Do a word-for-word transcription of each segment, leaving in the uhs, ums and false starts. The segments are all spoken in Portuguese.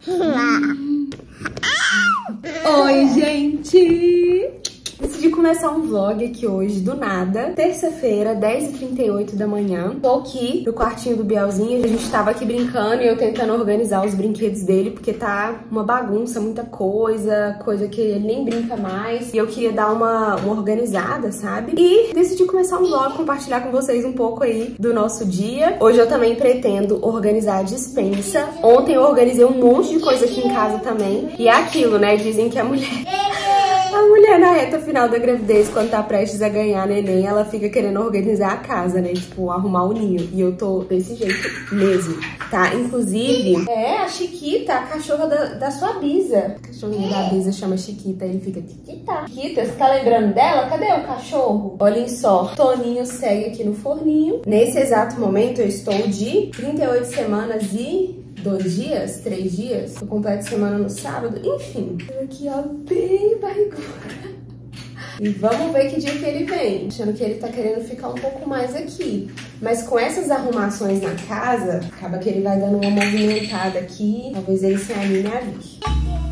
Oi, gente! Decidi começar um vlog aqui hoje, do nada. Terça-feira, dez e trinta e oito da manhã. Tô aqui no quartinho do Bielzinho. A gente tava aqui brincando e eu tentando organizar os brinquedos dele, porque tá uma bagunça, muita coisa, coisa que ele nem brinca mais. E eu queria dar uma, uma organizada, sabe? E decidi começar um vlog, compartilhar com vocês um pouco aí do nosso dia. Hoje eu também pretendo organizar a despensa. Ontem eu organizei um monte de coisa aqui em casa também. E é aquilo, né? Dizem que a mulher... A mulher na reta final da gravidez, quando tá prestes a ganhar neném, ela fica querendo organizar a casa, né? Tipo, arrumar o ninho. E eu tô desse jeito mesmo, tá? Inclusive, é a Chiquita, a cachorra da, da sua bisa. A cachorrinha da bisa chama Chiquita, ele fica Chiquita. Chiquita, você tá lembrando dela? Cadê o cachorro? Olhem só, Toninho segue aqui no forninho. Nesse exato momento eu estou de trinta e oito semanas e... dois dias, três dias, eu completo semana no sábado, enfim. Aqui, ó, bem barriguda. E vamos ver que dia que ele vem. Achando que ele tá querendo ficar um pouco mais aqui. Mas com essas arrumações na casa, acaba que ele vai dando uma movimentada aqui. Talvez ele se anime a vir.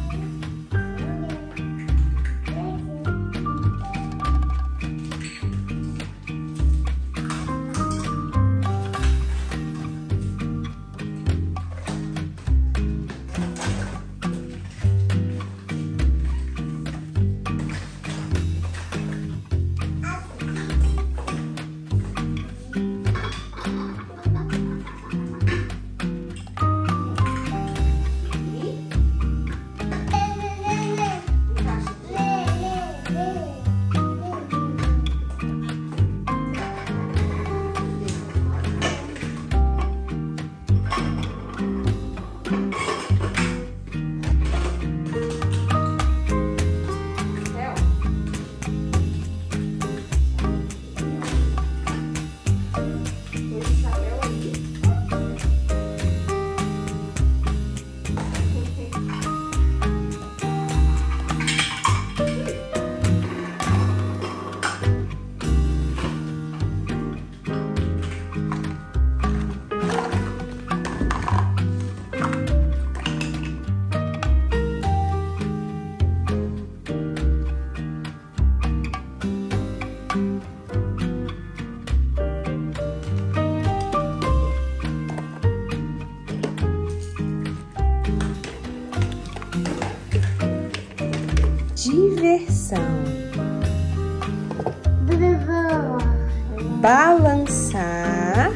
Diversão. Balançar.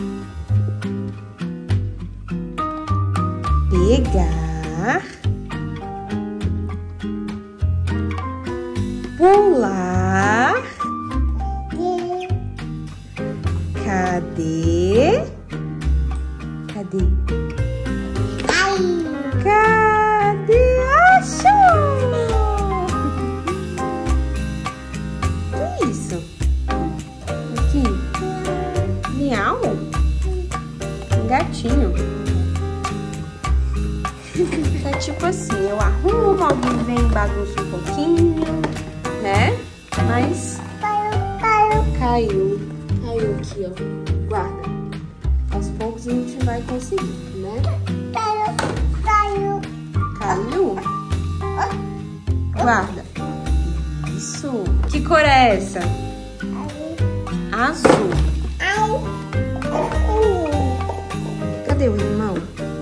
Pegar. Pular. Cadê? Cadê? Cadê? Achou! Gatinho. Tá tipo assim, eu arrumo, alguém vem e bagunça um pouquinho, né? Mas caiu, caiu, caiu aqui, ó. Guarda. Aos poucos a gente vai conseguir, né? Caiu, caiu. Guarda. Isso. Que cor é essa? Azul. Cadê o irmão?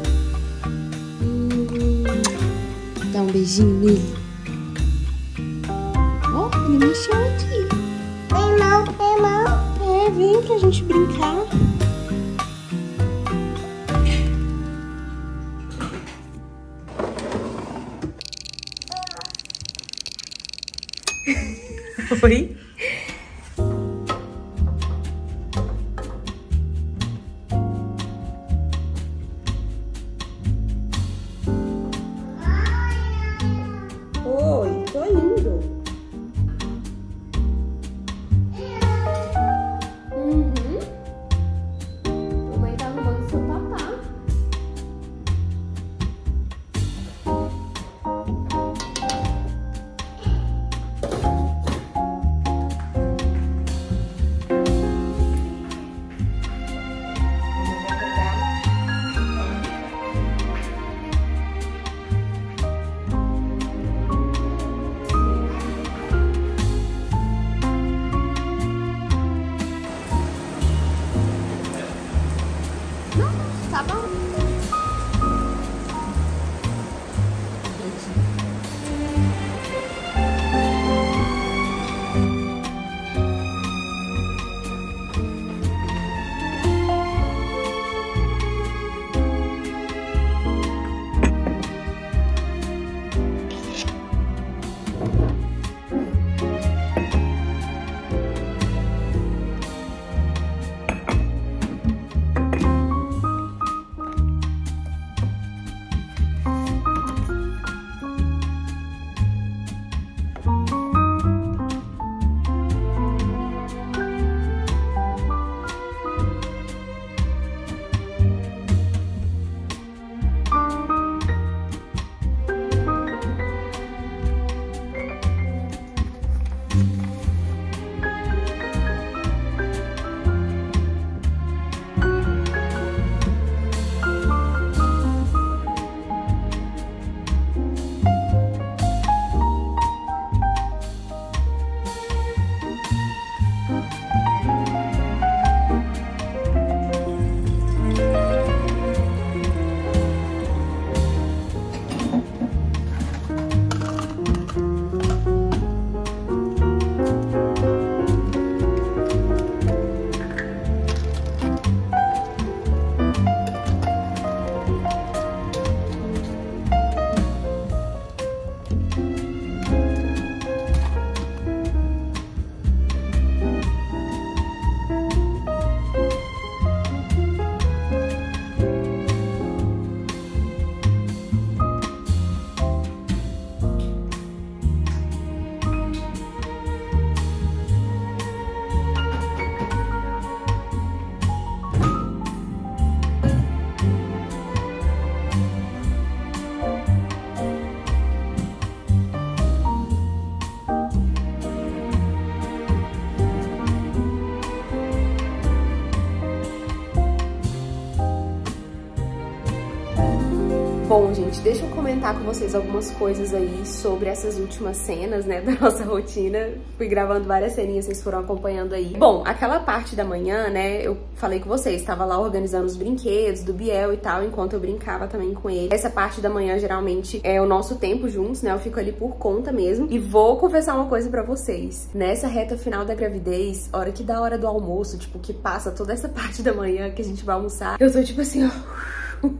Hum, dá um beijinho nele. Ó, oh, ele mexeu aqui. Irmão, irmão. É, vem pra gente brincar. Oi? Oi, tô indo. Uhum. Mamãe tá arrumando seu papá. Bom, gente, deixa eu comentar com vocês algumas coisas aí sobre essas últimas cenas, né, da nossa rotina. Fui gravando várias ceninhas, vocês foram acompanhando aí. Bom, aquela parte da manhã, né, eu falei com vocês, tava lá organizando os brinquedos do Biel e tal, enquanto eu brincava também com ele. Essa parte da manhã, geralmente, é o nosso tempo juntos, né, eu fico ali por conta mesmo. E vou confessar uma coisa pra vocês. Nessa reta final da gravidez, hora que dá hora do almoço, tipo, que passa toda essa parte da manhã que a gente vai almoçar, eu tô tipo assim, ó...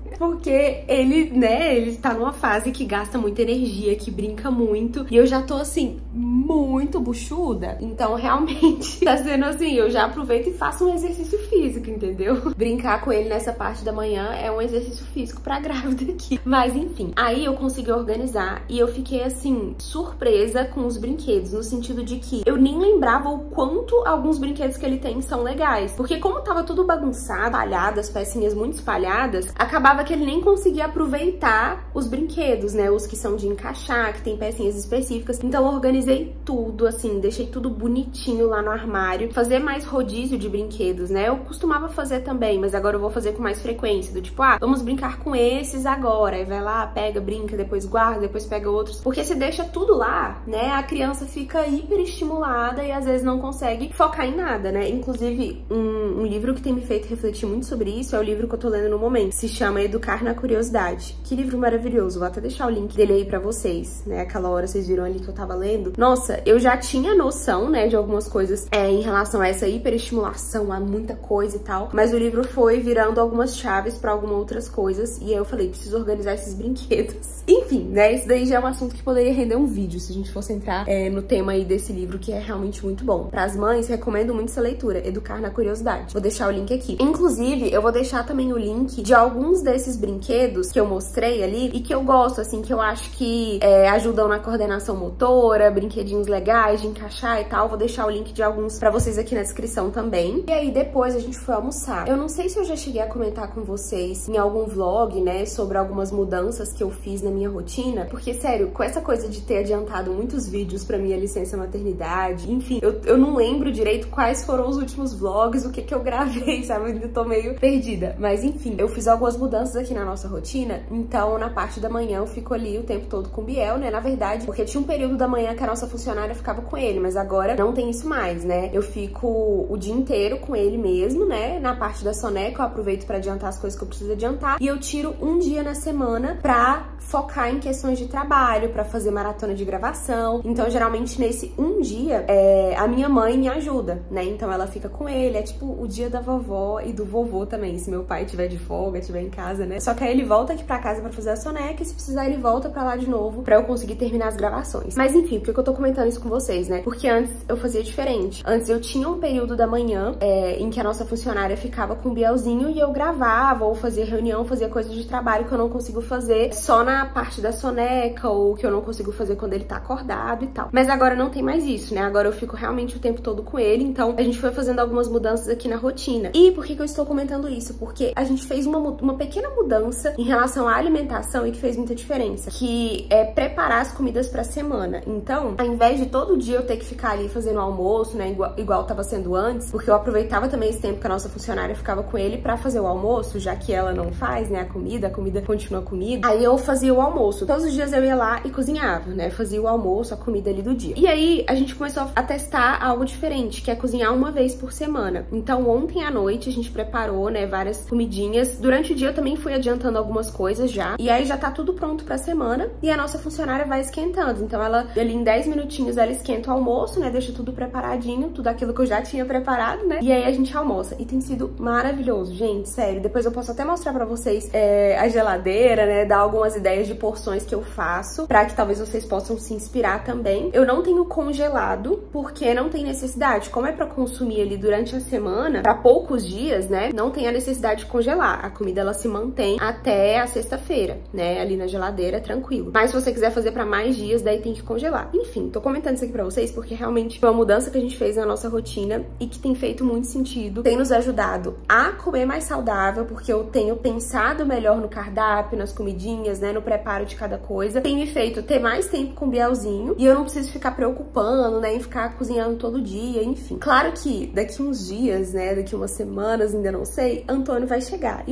Porque ele, né, ele tá numa fase que gasta muita energia, que brinca muito. E eu já tô, assim, muito buchuda. Então, realmente, tá sendo assim, eu já aproveito e faço um exercício físico, entendeu? Brincar com ele nessa parte da manhã é um exercício físico pra grávida aqui. Mas, enfim, aí eu consegui organizar e eu fiquei, assim, surpresa com os brinquedos. No sentido de que eu nem lembrava o quanto alguns brinquedos que ele tem são legais. Porque como tava tudo bagunçado, espalhado, as pecinhas muito espalhadas, acabava que ele nem conseguia aproveitar os brinquedos, né? Os que são de encaixar, que tem pecinhas específicas. Então eu organizei tudo, assim, deixei tudo bonitinho lá no armário. Fazer mais rodízio de brinquedos, né? Eu costumava fazer também, mas agora eu vou fazer com mais frequência. Do tipo, ah, vamos brincar com esses agora. Aí vai lá, pega, brinca, depois guarda, depois pega outros. Porque se deixa tudo lá, né? A criança fica hiper estimulada e às vezes não consegue focar em nada, né? Inclusive, um, um livro que tem me feito refletir muito sobre isso é o livro que eu tô lendo no momento. Se chama Educar na Curiosidade. Que livro maravilhoso. Vou até deixar o link dele aí pra vocês, né? Aquela hora vocês viram ali que eu tava lendo. Nossa, eu já tinha noção, né, de algumas coisas é, em relação a essa hiperestimulação, a muita coisa e tal. Mas o livro foi virando algumas chaves pra algumas outras coisas. E aí eu falei, preciso organizar esses brinquedos. Enfim, né? Isso daí já é um assunto que poderia render um vídeo, se a gente fosse entrar é, no tema aí desse livro, que é realmente muito bom. Pras mães, recomendo muito essa leitura, Educar na Curiosidade. Vou deixar o link aqui. Inclusive, eu vou deixar também o link de alguns desses brinquedos que eu mostrei ali e que eu gosto, assim, que eu acho que é, ajudam na coordenação motora, brinquedinhos legais de encaixar e tal. Vou deixar o link de alguns pra vocês aqui na descrição também. E aí depois a gente foi almoçar. Eu não sei se eu já cheguei a comentar com vocês em algum vlog, né, sobre algumas mudanças que eu fiz na minha rotina, porque, sério, com essa coisa de ter adiantado muitos vídeos pra minha licença maternidade, enfim, eu, eu não lembro direito quais foram os últimos vlogs, o que que eu gravei, sabe? Eu ainda tô meio perdida. Mas, enfim, eu fiz algumas mudanças aqui na nossa rotina, então na parte da manhã eu fico ali o tempo todo com o Biel, né, na verdade, porque tinha um período da manhã que a nossa funcionária ficava com ele, mas agora não tem isso mais, né, eu fico o dia inteiro com ele mesmo, né, na parte da soneca eu aproveito pra adiantar as coisas que eu preciso adiantar, e eu tiro um dia na semana pra focar em questões de trabalho, pra fazer maratona de gravação. Então geralmente nesse um dia, é, a minha mãe me ajuda, né, então ela fica com ele, é tipo o dia da vovó e do vovô também, se meu pai tiver de folga, tiver em casa, né, só que aí ele volta aqui pra casa pra fazer a soneca e se precisar ele volta pra lá de novo pra eu conseguir terminar as gravações. Mas enfim, por que eu tô comentando isso com vocês, né? Porque antes eu fazia diferente. Antes eu tinha um período da manhã é, em que a nossa funcionária ficava com o Bielzinho e eu gravava ou fazia reunião, fazia coisas de trabalho que eu não consigo fazer só na parte da soneca ou que eu não consigo fazer quando ele tá acordado e tal. Mas agora não tem mais isso, né? Agora eu fico realmente o tempo todo com ele, então a gente foi fazendo algumas mudanças aqui na rotina. E por que que eu estou comentando isso? Porque a gente fez uma, uma pequena mudança em relação à alimentação e que fez muita diferença, que é preparar as comidas pra semana. Então, ao invés de todo dia eu ter que ficar ali fazendo almoço, né, igual, igual tava sendo antes, porque eu aproveitava também esse tempo que a nossa funcionária ficava com ele pra fazer o almoço, já que ela não faz, né, a comida, a comida continua comigo. Aí eu fazia o almoço. Todos os dias eu ia lá e cozinhava, né, fazia o almoço, a comida ali do dia. E aí a gente começou a testar algo diferente, que é cozinhar uma vez por semana. Então, ontem à noite a gente preparou, né, várias comidinhas. Durante o dia eu também fui adiantando algumas coisas já. E aí já tá tudo pronto pra semana e a nossa funcionária vai esquentando. Então ela, ali em dez minutinhos, ela esquenta o almoço, né? Deixa tudo preparadinho, tudo aquilo que eu já tinha preparado, né? E aí a gente almoça. E tem sido maravilhoso, gente, sério. Depois eu posso até mostrar pra vocês é, a geladeira, né? Dar algumas ideias de porções que eu faço, pra que talvez vocês possam se inspirar também. Eu não tenho congelado, porque não tem necessidade. Como é pra consumir ali durante a semana, pra poucos dias, né? Não tem a necessidade de congelar. A comida, ela se mantém até a sexta-feira, né? Ali na geladeira, tranquilo. Mas se você quiser fazer pra mais dias, daí tem que congelar. Enfim, tô comentando isso aqui pra vocês porque realmente foi uma mudança que a gente fez na nossa rotina e que tem feito muito sentido. Tem nos ajudado a comer mais saudável, porque eu tenho pensado melhor no cardápio, nas comidinhas, né? No preparo de cada coisa. Tem me feito ter mais tempo com o Bielzinho e eu não preciso ficar preocupando, né? Em ficar cozinhando todo dia, enfim. Claro que daqui uns dias, né? Daqui umas semanas, ainda não sei, Antônio vai chegar. E muita coisa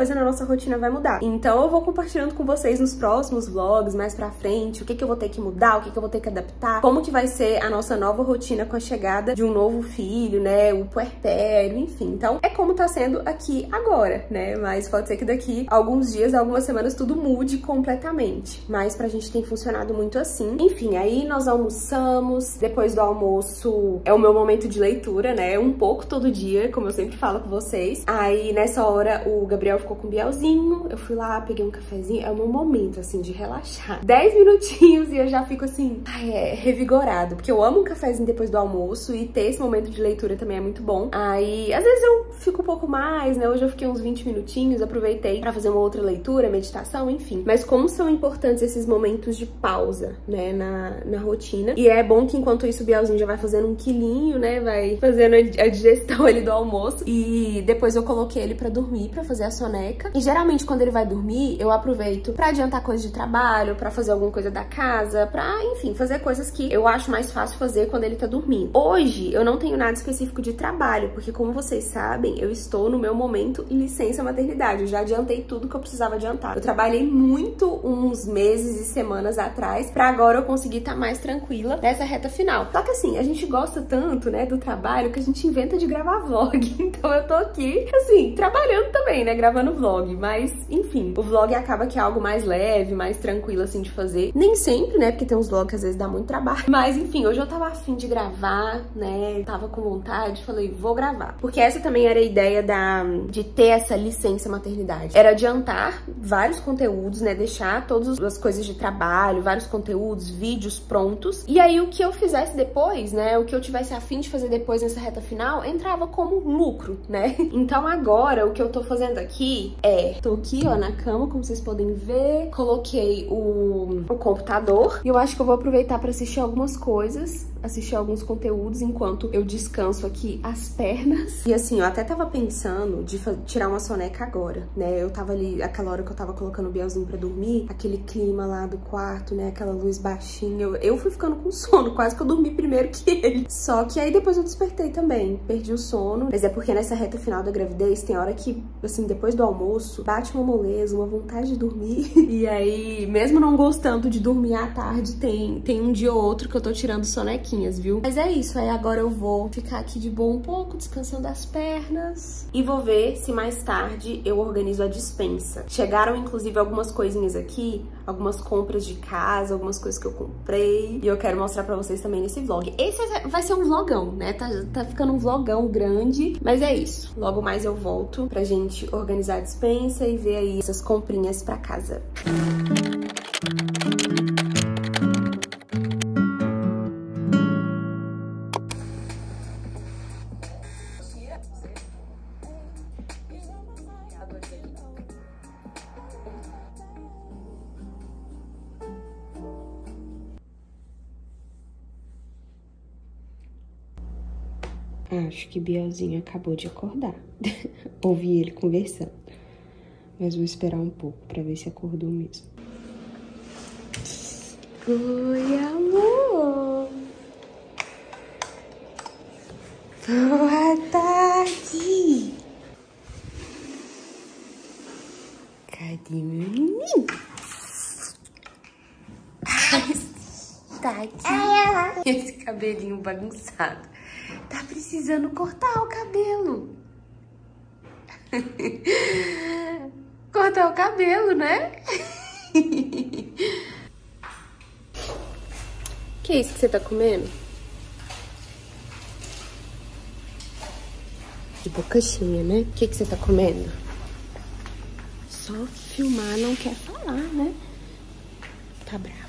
coisa na nossa rotina vai mudar. Então eu vou compartilhando com vocês nos próximos vlogs, mais pra frente, o que que eu vou ter que mudar, o que que eu vou ter que adaptar, como que vai ser a nossa nova rotina com a chegada de um novo filho, né, o puerpério, enfim. Então é como tá sendo aqui agora, né, mas pode ser que daqui a alguns dias, algumas semanas, tudo mude completamente. Mas pra gente tem funcionado muito assim. Enfim, aí nós almoçamos, depois do almoço é o meu momento de leitura, né, um pouco todo dia, como eu sempre falo com vocês. Aí nessa hora o Gabriel ficou com o Bielzinho, eu fui lá, peguei um cafezinho, é o meu momento, assim, de relaxar. Dez minutinhos e eu já fico assim, ai, é, revigorado, porque eu amo um cafezinho depois do almoço e ter esse momento de leitura também é muito bom. Aí, às vezes eu fico um pouco mais, né, hoje eu fiquei uns vinte minutinhos, aproveitei pra fazer uma outra leitura, meditação, enfim. Mas como são importantes esses momentos de pausa, né, na, na rotina. E é bom que enquanto isso o Bielzinho já vai fazendo um quilinho, né, vai fazendo a digestão ali do almoço. E depois eu coloquei ele pra dormir, pra fazer a soneca. E geralmente quando ele vai dormir, eu aproveito pra adiantar coisas de trabalho, pra fazer alguma coisa da casa, pra, enfim, fazer coisas que eu acho mais fácil fazer quando ele tá dormindo. Hoje eu não tenho nada específico de trabalho, porque como vocês sabem, eu estou no meu momento licença maternidade. Eu já adiantei tudo que eu precisava adiantar. Eu trabalhei muito uns meses e semanas atrás, pra agora eu conseguir estar mais tranquila nessa reta final. Só que assim, a gente gosta tanto, né, do trabalho, que a gente inventa de gravar vlog. Então eu tô aqui, assim, trabalhando também, né, gravando vlog. Mas, enfim, o vlog acaba que é algo mais leve, mais tranquilo, assim, de fazer. Nem sempre, né, porque tem uns vlogs que às vezes dá muito trabalho. Mas, enfim, hoje eu tava afim de gravar, né, tava com vontade, falei, vou gravar. Porque essa também era a ideia da, de ter essa licença maternidade. Era adiantar vários conteúdos, né, deixar todas as coisas de trabalho, vários conteúdos, vídeos prontos. E aí o que eu fizesse depois, né, o que eu tivesse afim de fazer depois nessa reta final, entrava como lucro, né? Então agora o que eu tô fazendo aqui é, tô aqui, ó, na cama, como vocês podem ver, coloquei o, o computador e eu acho que eu vou aproveitar pra assistir algumas coisas, assistir alguns conteúdos enquanto eu descanso aqui as pernas. E assim, eu até tava pensando de tirar uma soneca agora, né? Eu tava ali, aquela hora que eu tava colocando o Bielzinho pra dormir, aquele clima lá do quarto, né? Aquela luz baixinha. Eu, eu fui ficando com sono, quase que eu dormi primeiro que ele. Só que aí depois eu despertei também, perdi o sono. Mas é porque nessa reta final da gravidez tem hora que, assim, depois do almoço, bate uma moleza, uma vontade de dormir. E aí, mesmo não gostando de dormir à tarde, tem, tem um dia ou outro que eu tô tirando sonequinhas, viu? Mas é isso, aí agora eu vou ficar aqui de boa um pouco, descansando as pernas. E vou ver se mais tarde eu organizo a despensa. Chegaram, inclusive, algumas coisinhas aqui, algumas compras de casa, algumas coisas que eu comprei. E eu quero mostrar pra vocês também nesse vlog. Esse vai ser um vlogão, né? Tá, tá ficando um vlogão grande, mas é isso. Logo mais eu volto pra gente organizar a despensa e ver aí essas comprinhas pra casa. Acho que Bielzinho acabou de acordar. Ouvi ele conversando. Mas vou esperar um pouco pra ver se acordou mesmo. Oi, amor! Boa tarde! Cadê meu menino? Tadinho! Esse cabelinho bagunçado. Tá precisando cortar o cabelo. Cortar o cabelo, né? Que é isso que você tá comendo? De boca cheia, né? O que que você tá comendo? Só filmar não quer falar, né? Tá bravo.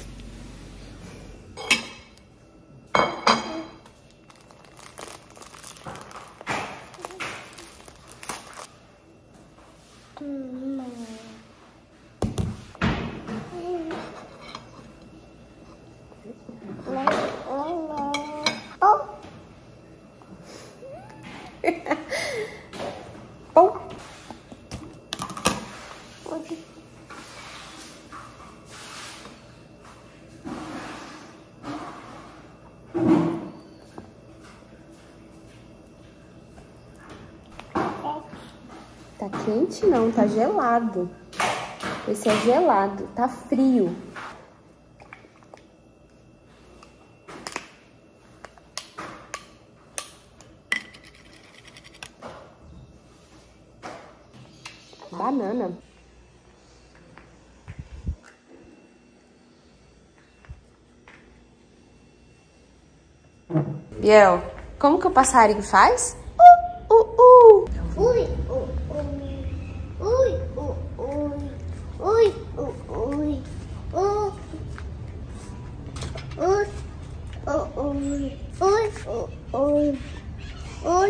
Tá quente não, tá gelado. Esse é gelado, tá frio. Banana. Biel, como que o passarinho faz? Uh, uh, uh. Ui, uh, ui, ui, uh, ui, ui, uh, ui, uh, ui, uh, ui, ui, uh, ui, ui.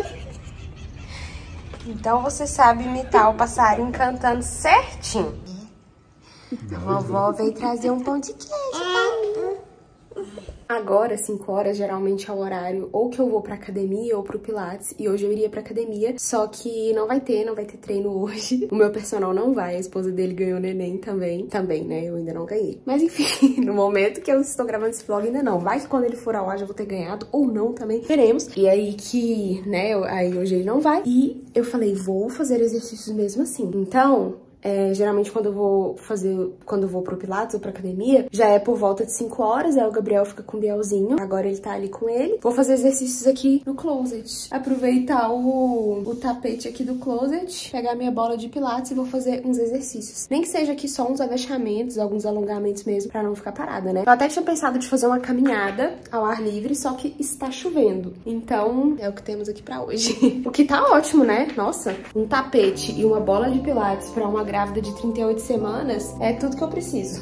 Então você sabe imitar o passarinho cantando certinho. A vovó veio trazer um pão de queijo pra mim. Agora, cinco horas, geralmente é o horário ou que eu vou pra academia ou pro Pilates. E hoje eu iria pra academia, só que não vai ter, não vai ter treino hoje. O meu personal não vai, a esposa dele ganhou neném também. Também, né? Eu ainda não ganhei. Mas enfim, no momento que eu estou gravando esse vlog ainda não. Vai que quando ele for ao ar já vou ter ganhado, ou não também, veremos. E aí que, né, eu, aí hoje ele não vai. E eu falei, vou fazer exercícios mesmo assim. Então... É, geralmente quando eu vou fazer, quando eu vou pro Pilates ou pra academia, já é por volta de cinco horas, aí o Gabriel fica com o Bielzinho, agora ele tá ali com ele. Vou fazer exercícios aqui no closet, aproveitar o, o tapete aqui do closet, pegar minha bola de Pilates e vou fazer uns exercícios. Nem que seja aqui só uns agachamentos, alguns alongamentos mesmo, pra não ficar parada, né? Eu até tinha pensado de fazer uma caminhada ao ar livre, só que está chovendo. Então, é o que temos aqui pra hoje. O que tá ótimo, né? Nossa, um tapete e uma bola de Pilates pra uma grávida de trinta e oito semanas é tudo que eu preciso.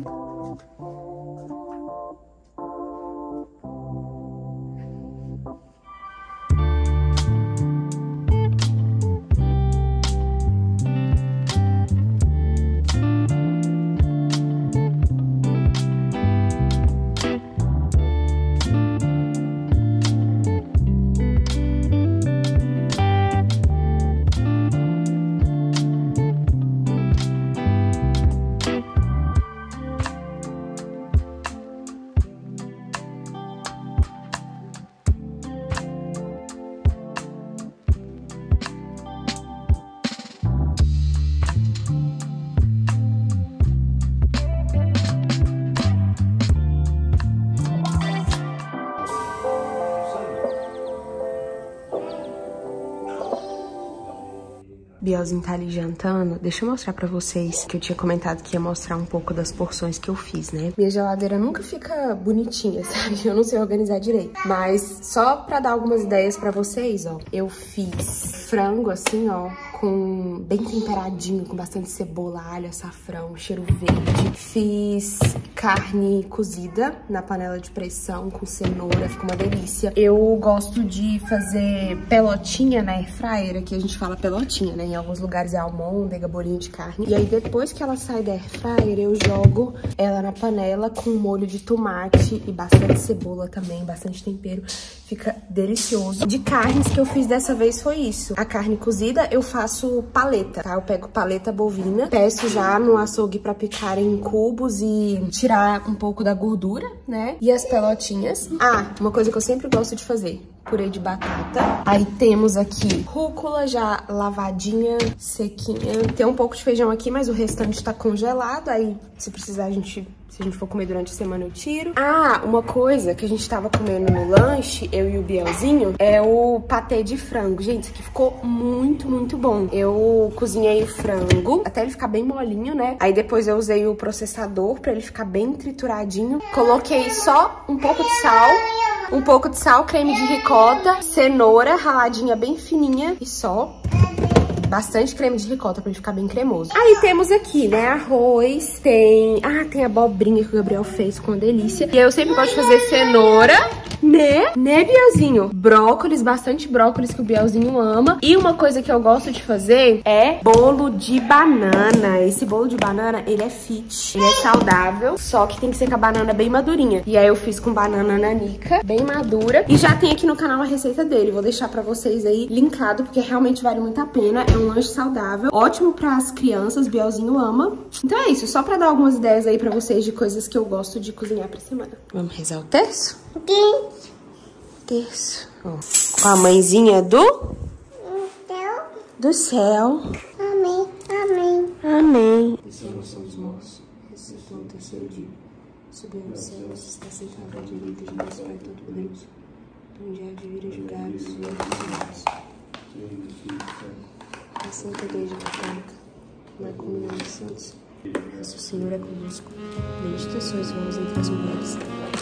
Bielzinho tá ali jantando. Deixa eu mostrar pra vocês que eu tinha comentado que ia mostrar um pouco das porções que eu fiz, né? Minha geladeira nunca fica bonitinha, sabe? Eu não sei organizar direito. Mas só pra dar algumas ideias pra vocês, ó. Eu fiz frango assim, ó, com bem temperadinho, com bastante cebola, alho, açafrão, cheiro verde. Fiz carne cozida na panela de pressão com cenoura, ficou uma delícia. Eu gosto de fazer pelotinha na air fryer, aqui a gente fala pelotinha, né? Em alguns lugares é almôndega, bolinho de carne. E aí depois que ela sai da air fryer, eu jogo ela na panela com molho de tomate e bastante cebola também, bastante tempero. Fica delicioso. De carnes que eu fiz dessa vez foi isso. A carne cozida eu faço paleta, tá? Eu pego paleta bovina, peço já no açougue pra picar em cubos e tirar um pouco da gordura, né? E as pelotinhas. Ah, uma coisa que eu sempre gosto de fazer. Purê de batata. Aí temos aqui rúcula já lavadinha, sequinha. Tem um pouco de feijão aqui, mas o restante tá congelado. Aí, se precisar, a gente... Se a gente for comer durante a semana, eu tiro. Ah, uma coisa que a gente tava comendo no lanche, eu e o Bielzinho, é o patê de frango. Gente, isso aqui ficou muito, muito bom. Eu cozinhei o frango, até ele ficar bem molinho, né? Aí depois eu usei o processador pra ele ficar bem trituradinho. Coloquei só um pouco de sal, um pouco de sal, creme de ricota, cenoura raladinha bem fininha e só... Bastante creme de ricota pra ele ficar bem cremoso. Aí temos aqui, né, arroz, tem... Ah, tem abobrinha que o Gabriel fez com uma delícia. E eu sempre gosto de fazer cenoura, né? Né, Bielzinho? Brócolis, bastante brócolis que o Bielzinho ama. E uma coisa que eu gosto de fazer é bolo de banana. Esse bolo de banana, ele é fit, ele é saudável, só que tem que ser com a banana bem madurinha. E aí eu fiz com banana nanica, bem madura. E já tem aqui no canal a receita dele. Vou deixar pra vocês aí linkado, porque realmente vale muito a pena. É um lanche saudável, ótimo pras crianças, Bielzinho ama. Então é isso, só pra dar algumas ideias aí pra vocês de coisas que eu gosto de cozinhar pra semana. Vamos rezar o terço? Quem? Terço. Ó, com a mãezinha do... Então? Do céu. Ah. Amém. Ressurreição dos mortos, ressuscitou no terceiro dia. Subiu aos céus, está sentado à direita de Deus Pai Todo-Poderoso, onde há de vir a julgar os vivos e os mortos. A Santa Igreja Católica, na comunhão dos santos, nosso Senhor é convosco. Bendita sois vós entre as mulheres.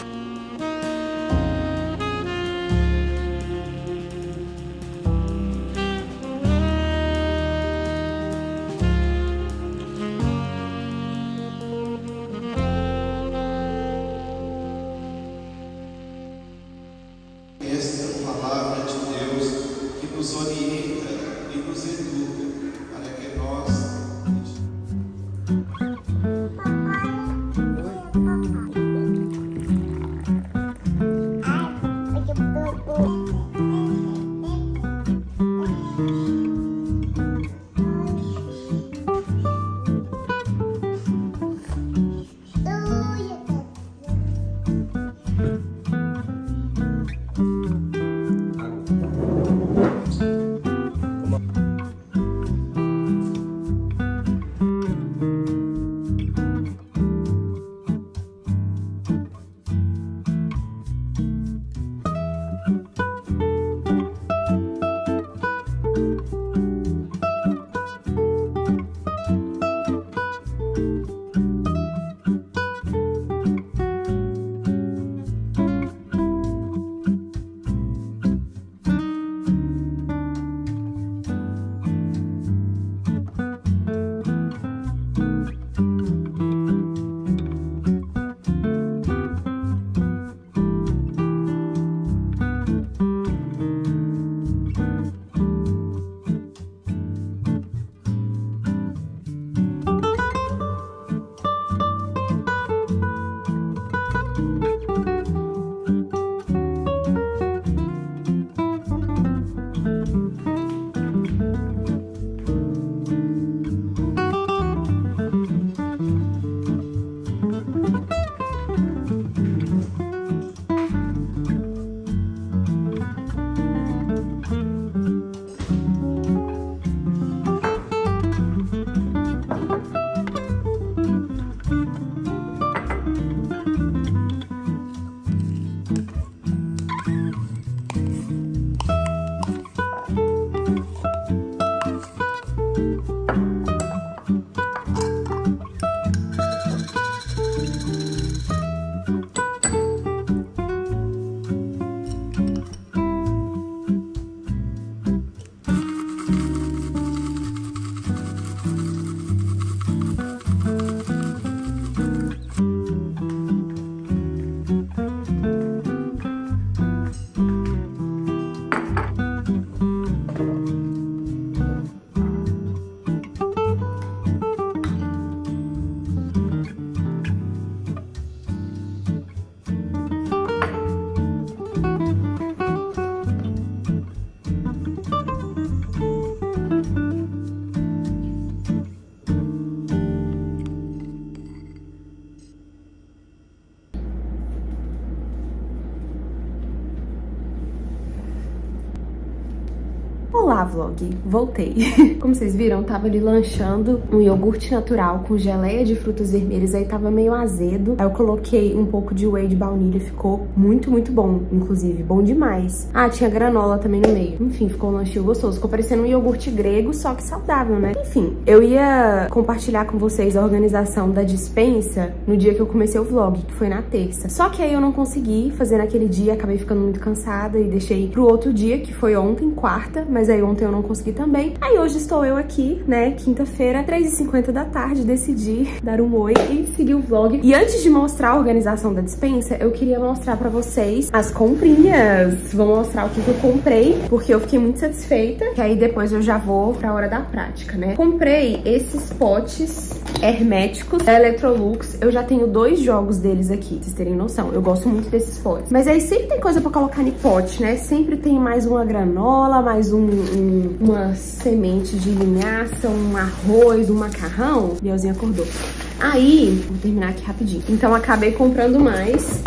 Olá, vlog! Voltei. Como vocês viram, eu tava ali lanchando um iogurte natural com geleia de frutas vermelhas, aí tava meio azedo. Aí eu coloquei um pouco de whey de baunilha, ficou muito, muito bom, inclusive, bom demais. Ah, tinha granola também no meio. Enfim, ficou um lanchinho gostoso. Ficou parecendo um iogurte grego, só que saudável, né? Enfim, eu ia compartilhar com vocês a organização da despensa no dia que eu comecei o vlog, que foi na terça. Só que aí eu não consegui fazer naquele dia, acabei ficando muito cansada e deixei pro outro dia, que foi ontem, quarta, mas aí ontem eu não consegui também. Aí hoje estou eu aqui, né, quinta-feira, três e cinquenta da tarde, decidi dar um oi e seguir o vlog. E antes de mostrar a organização da despensa, eu queria mostrar pra vocês as comprinhas. Vou mostrar o que, que eu comprei, porque eu fiquei muito satisfeita, que aí depois eu já vou pra hora da prática, né. Comprei esses potes herméticos da Electrolux. Eu já tenho dois jogos deles aqui, pra vocês terem noção. Eu gosto muito desses potes. Mas aí sempre tem coisa pra colocar no pote, né? Sempre tem mais uma granola, mais um, um, uma semente de linhaça, um arroz, um macarrão. Bielzinho acordou. Aí, vou terminar aqui rapidinho. Então, acabei comprando mais.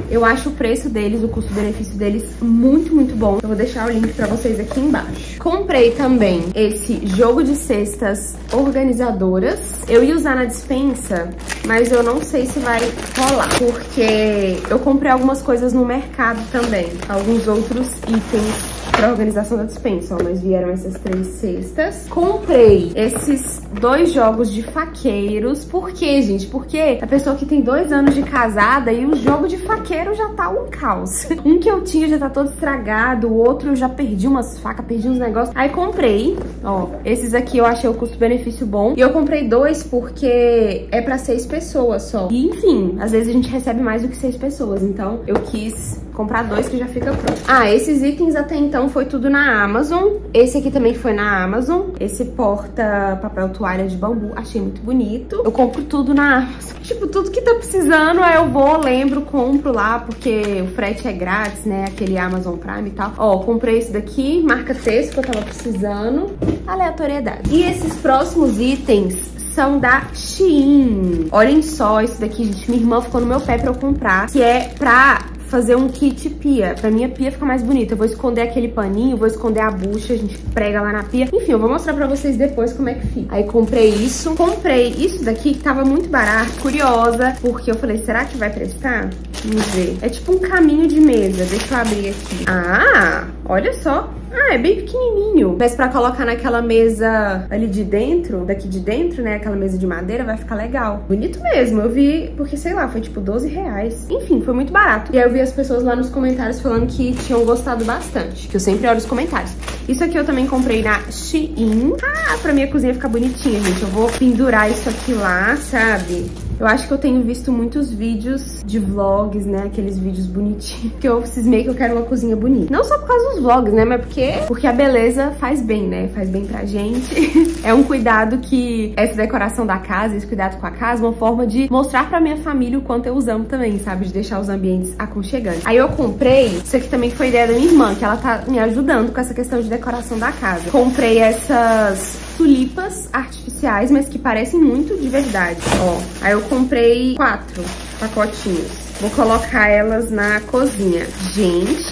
Eu acho o preço deles, o custo-benefício deles muito, muito bom. Eu vou deixar o link pra vocês aqui embaixo. Comprei também esse jogo de cestas organizadoras. Eu ia usar na despensa, mas eu não sei se vai rolar, porque eu comprei algumas coisas no mercado também. Alguns outros itens pra organização da despensa, ó, mas vieram essas três cestas. Comprei esses dois jogos de faqueiros. Por quê, gente? Porque a pessoa que tem dois anos de casada e o jogo de faqueiro já tá um caos. Um que eu tinha já tá todo estragado, o outro eu já perdi umas facas, perdi uns negócios. Aí comprei, ó, esses aqui eu achei o custo-benefício bom. E eu comprei dois porque é pra seis pessoas só. E, enfim, às vezes a gente recebe mais do que seis pessoas, então eu quis comprar dois que já fica pronto. Ah, esses itens até então foi tudo na Amazon. Esse aqui também foi na Amazon. Esse porta papel toalha de bambu, achei muito bonito. Eu compro tudo na Amazon. Tipo, tudo que tá precisando, aí eu vou, lembro, compro lá, porque o frete é grátis, né? Aquele Amazon Prime e tal. Ó, comprei esse daqui, marca texto, que eu tava precisando. Aleatoriedade. E esses próximos itens são da Shein. Olhem só isso daqui, gente. Minha irmã ficou no meu pé pra eu comprar, que é pra fazer um kit pia, pra minha pia ficar mais bonita. Eu vou esconder aquele paninho, vou esconder a bucha, a gente prega lá na pia. Enfim, eu vou mostrar pra vocês depois como é que fica. Aí comprei isso. Comprei isso daqui que tava muito barato, curiosa, porque eu falei, será que vai prestar? Vamos ver. É tipo um caminho de mesa. Deixa eu abrir aqui. Ah, olha só. Ah, é bem pequenininho. Mas pra colocar naquela mesa ali de dentro, daqui de dentro, né? Aquela mesa de madeira, vai ficar legal. Bonito mesmo. Eu vi, porque sei lá, foi tipo doze reais. Enfim, foi muito barato. E aí eu vi as pessoas lá nos comentários falando que tinham gostado bastante. Que eu sempre olho os comentários. Isso aqui eu também comprei na Shein. Ah, pra minha cozinha ficar bonitinha, gente. Eu vou pendurar isso aqui lá, sabe? Eu acho que eu tenho visto muitos vídeos de vlogs, né? Aqueles vídeos bonitinhos. Que eu cismei que eu quero uma cozinha bonita. Não só por causa dos vlogs, né? Mas porque, porque a beleza faz bem, né? Faz bem pra gente. É um cuidado que essa decoração da casa, esse cuidado com a casa, uma forma de mostrar pra minha família o quanto eu os amo também, sabe? De deixar os ambientes aconchegantes. Aí eu comprei, isso aqui também foi ideia da minha irmã, que ela tá me ajudando com essa questão de decoração da casa. Comprei essas tulipas artificiais, mas que parecem muito de verdade, ó. Aí eu comprei quatro pacotinhos. Vou colocar elas na cozinha. Gente!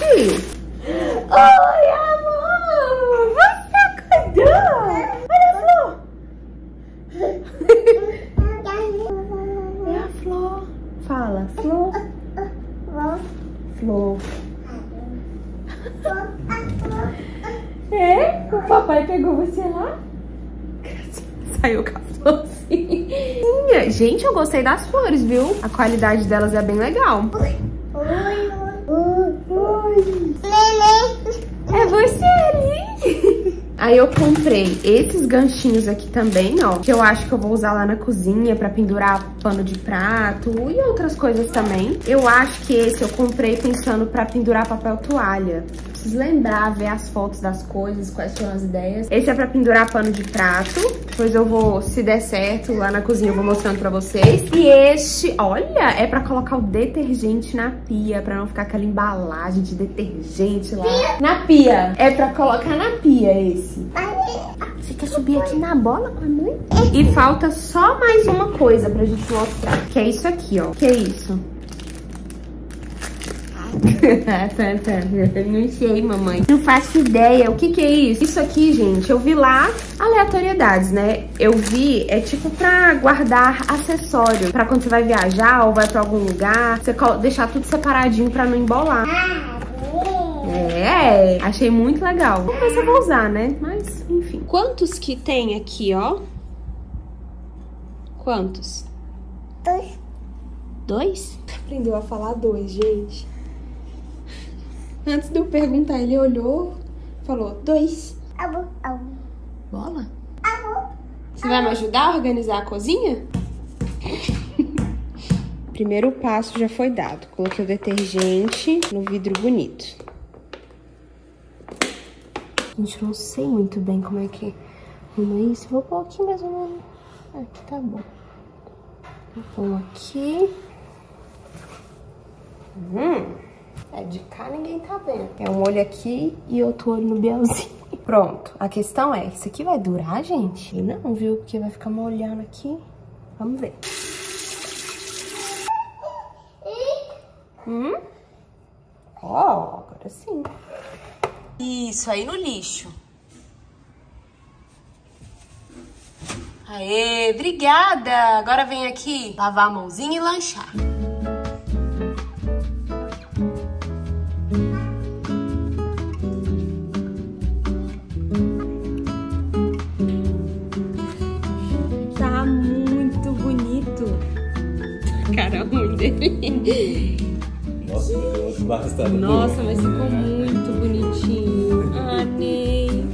Oi, amor! Você acordou? Olha a flor! É a flor. Fala, flor. Flor. É? O papai pegou você lá? Saiu com a florzinha. Gente, eu gostei das flores, viu? A qualidade delas é bem legal. Oi, oi, oi. É você ali. Aí eu comprei esses ganchinhos aqui também, ó, que eu acho que eu vou usar lá na cozinha pra pendurar pano de prato e outras coisas também. Eu acho que esse eu comprei pensando pra pendurar papel toalha. Preciso lembrar, ver as fotos das coisas, quais foram as ideias. Esse é pra pendurar pano de prato. Depois eu vou, se der certo, lá na cozinha eu vou mostrando pra vocês. E este, olha, é pra colocar o detergente na pia, pra não ficar aquela embalagem de detergente lá. Na pia. É pra colocar na pia esse. Você quer subir aqui na bola com a mãe? E falta só mais uma coisa pra gente mostrar. Que é isso aqui, ó. Que é isso? Não sei, mamãe. Não faço ideia. O que que é isso? Isso aqui, gente, eu vi lá aleatoriedades, né? Eu vi, é tipo pra guardar acessório. Pra quando você vai viajar ou vai pra algum lugar, você deixar tudo separadinho pra não embolar. É, achei muito legal. Vamos ver se eu vou usar, né? Mas, enfim. Quantos que tem aqui, ó? Quantos? Dois. Dois? Aprendeu a falar dois, gente. Antes de eu perguntar, ele olhou, falou dois. Abo, abo. Bola? Abo. Você vai me ajudar a organizar a cozinha? Primeiro passo já foi dado. Coloquei o detergente no vidro bonito. Gente, não sei muito bem como é que arruma isso. Vou pôr aqui mais ou menos. Aqui tá bom. Vou pôr aqui. Hum, é de cá ninguém tá vendo. É um olho aqui e outro olho no Bielzinho. Pronto. A questão é, isso aqui vai durar, gente? E não, viu? Porque vai ficar molhando aqui. Vamos ver. Hum? Ó, oh, agora sim. Isso, aí no lixo. Aê, obrigada! Agora vem aqui lavar a mãozinha e lanchar. Tá muito bonito. Cara ruim dele. Nossa, eu bastante. Nossa, mas ficou muito bonitinho. Ah, Ney.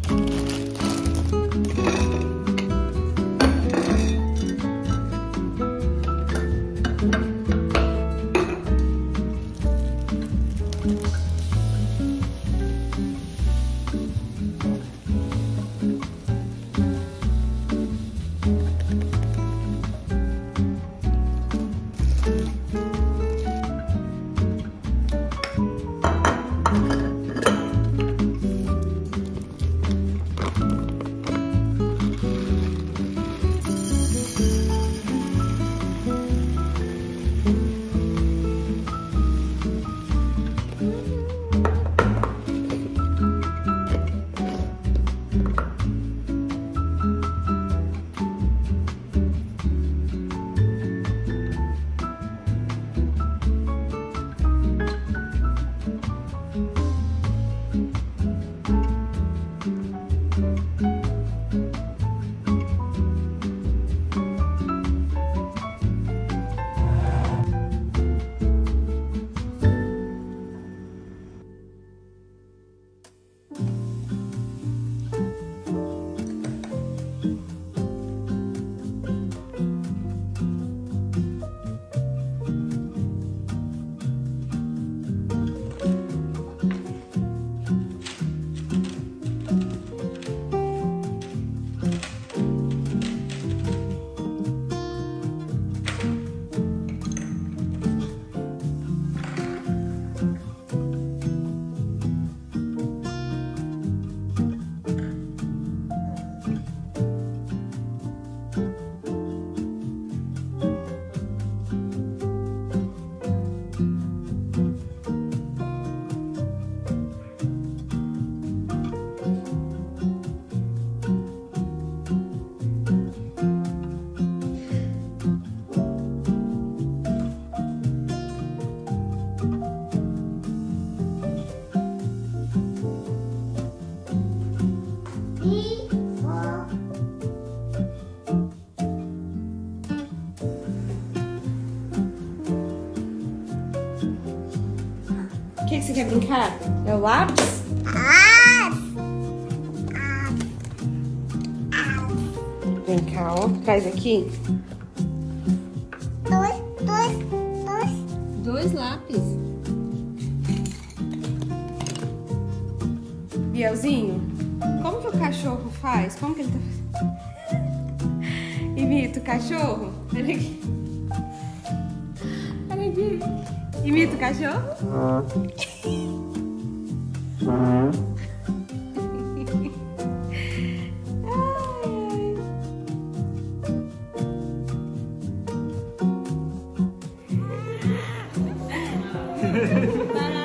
O que, que você quer brincar? É o lápis? Vem cá, ó. Traz aqui. Dois, dois, dois. Dois lápis. Bielzinho, como que o cachorro faz? Como que ele tá fazendo? Imita o cachorro? Olha aqui. Olha aqui. Imita o cachorro? Ai, ai.